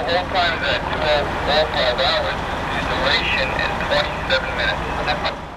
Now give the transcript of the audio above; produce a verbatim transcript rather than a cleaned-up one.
whole time is at two oh five hours. The duration is twenty-seven minutes.